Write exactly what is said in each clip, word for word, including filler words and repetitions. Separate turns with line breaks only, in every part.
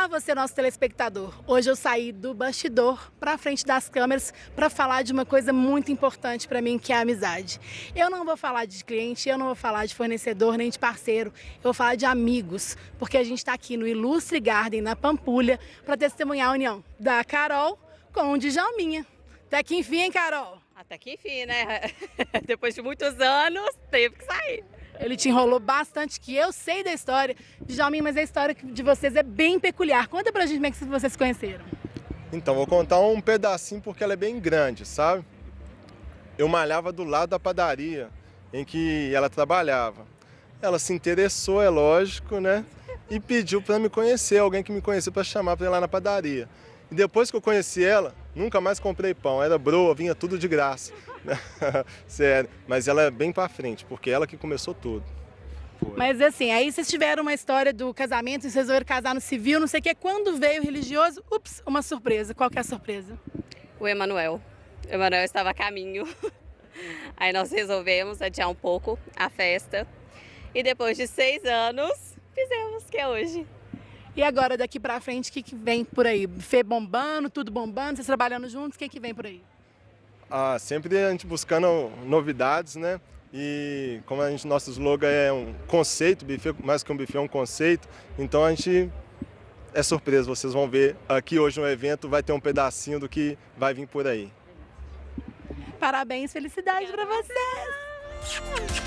Olá, você nosso telespectador. Hoje eu saí do bastidor para frente das câmeras para falar de uma coisa muito importante para mim, que é a amizade. Eu não vou falar de cliente, eu não vou falar de fornecedor nem de parceiro, eu vou falar de amigos, porque a gente está aqui no Ilustre Garden, na Pampulha, para testemunhar a união da Carol com o Djalminha. Até que enfim, hein, Carol?
Até que enfim, né? Depois de muitos anos, teve que sair.
Ele te enrolou bastante, que eu sei da história, Djalminha, mas a história de vocês é bem peculiar. Conta pra gente como é que vocês se conheceram.
Então, vou contar um pedacinho porque ela é bem grande, sabe? Eu malhava do lado da padaria em que ela trabalhava. Ela se interessou, é lógico, né? E pediu para me conhecer, alguém que me conhecia para chamar para ir lá na padaria. E depois que eu conheci ela, nunca mais comprei pão. Era broa, vinha tudo de graça. Sério, mas ela é bem pra frente, porque ela que começou tudo. Foi.
Mas assim, aí vocês tiveram uma história do casamento, vocês resolveram casar no civil, não sei o que. Quando veio o religioso, ups, uma surpresa. Qual que é a surpresa?
O Emanuel. O Emanuel estava a caminho. Aí nós resolvemos adiar um pouco a festa. E depois de seis anos, fizemos, que é hoje.
E agora, daqui pra frente, o que, que vem por aí? Fê bombando, tudo bombando, vocês trabalhando juntos, o que, que vem por aí?
Ah, sempre a gente buscando novidades, né? E como a gente, nosso slogan é um conceito, buffet, mais que um buffet é um conceito, então a gente é surpresa, vocês vão ver aqui hoje no evento, vai ter um pedacinho do que vai vir por aí.
Parabéns, felicidade para vocês!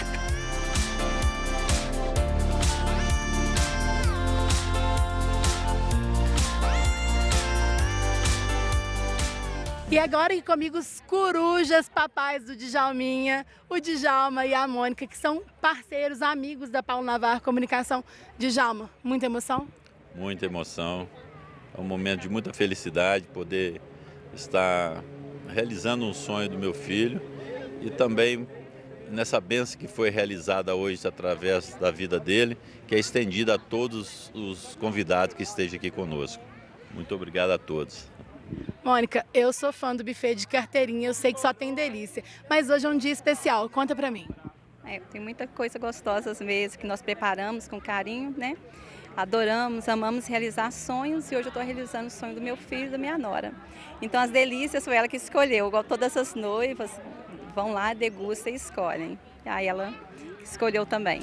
E agora aqui comigo os corujas papais do Djalminha, o Djalma e a Mônica, que são parceiros, amigos da Paulo Navarro Comunicação. Djalma, muita emoção?
Muita emoção. É um momento de muita felicidade poder estar realizando um sonho do meu filho e também nessa bênção que foi realizada hoje através da vida dele, que é estendida a todos os convidados que estejam aqui conosco. Muito obrigado a todos.
Mônica, eu sou fã do buffet de carteirinha, eu sei que só tem delícia, mas hoje é um dia especial, conta pra mim.
É, tem muita coisa gostosa mesmo que nós preparamos com carinho, né? Adoramos, amamos realizar sonhos e hoje eu estou realizando o sonho do meu filho e da minha nora. Então as delícias foi ela que escolheu, igual todas as noivas vão lá, degustam e escolhem. E aí ela escolheu também.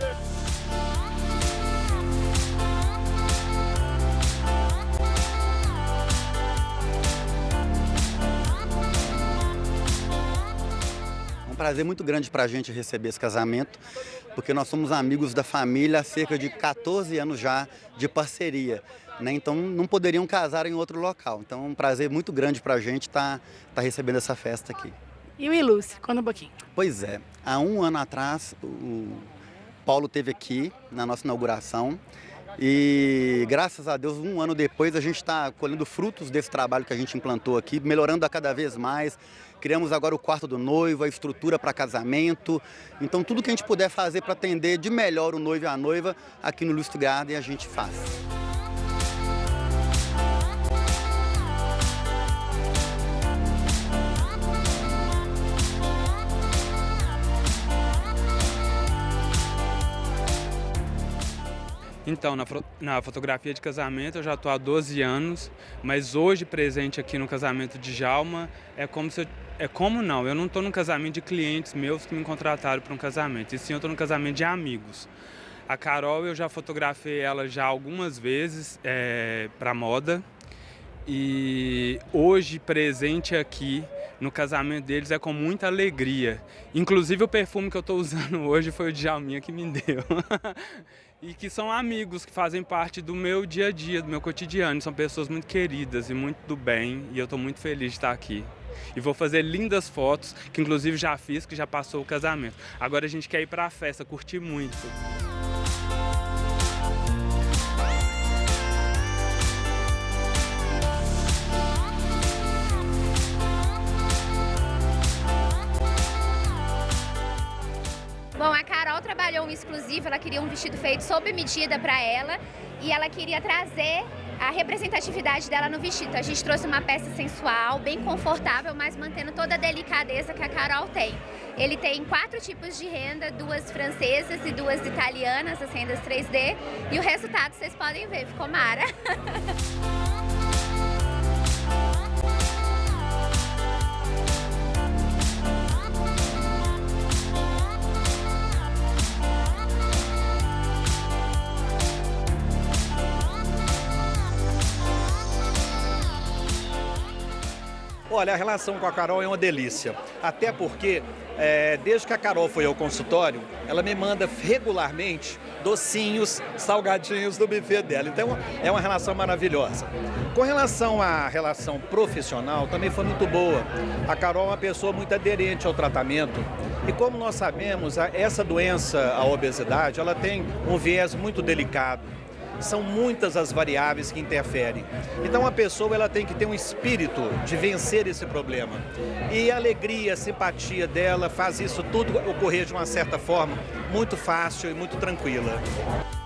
É um prazer muito grande para a gente receber esse casamento, porque nós somos amigos da família há cerca de quatorze anos já de parceria, né? Então não poderiam casar em outro local. Então é um prazer muito grande para a gente estar tá, tá recebendo essa festa aqui.
E o Ilustre, conta um pouquinho.
Pois é, há um ano atrás o Paulo esteve aqui na nossa inauguração e graças a Deus um ano depois a gente está colhendo frutos desse trabalho que a gente implantou aqui, melhorando a cada vez mais. Criamos agora o quarto do noivo, a estrutura para casamento. Então tudo que a gente puder fazer para atender de melhor o noivo e a noiva aqui no Ilustre Garden a gente faz.
Então, na, na fotografia de casamento eu já estou há doze anos, mas hoje presente aqui no casamento de Djalma é como se eu, é como não, eu não estou num casamento de clientes meus que me contrataram para um casamento, e sim eu estou num casamento de amigos. A Carol eu já fotografei ela já algumas vezes é, para moda e hoje presente aqui no casamento deles é com muita alegria. Inclusive o perfume que eu estou usando hoje foi o Djalminha que me deu. E que são amigos que fazem parte do meu dia a dia, do meu cotidiano. São pessoas muito queridas e muito do bem e eu estou muito feliz de estar aqui. E vou fazer lindas fotos, que inclusive já fiz, que já passou o casamento. Agora a gente quer ir para a festa, curtir muito.
Bom, a Carol trabalhou um exclusivo, ela queria um vestido feito sob medida para ela e ela queria trazer a representatividade dela no vestido. A gente trouxe uma peça sensual, bem confortável, mas mantendo toda a delicadeza que a Carol tem. Ele tem quatro tipos de renda, duas francesas e duas italianas, as rendas três D, e o resultado vocês podem ver, ficou mara.
Olha, a relação com a Carol é uma delícia, até porque é, desde que a Carol foi ao consultório, ela me manda regularmente docinhos, salgadinhos do buffet dela, então é uma relação maravilhosa. Com relação à relação profissional, também foi muito boa. A Carol é uma pessoa muito aderente ao tratamento e, como nós sabemos, essa doença, a obesidade, ela tem um viés muito delicado. São muitas as variáveis que interferem. Então a pessoa ela tem que ter um espírito de vencer esse problema. E a alegria, a simpatia dela faz isso tudo ocorrer de uma certa forma muito fácil e muito tranquila.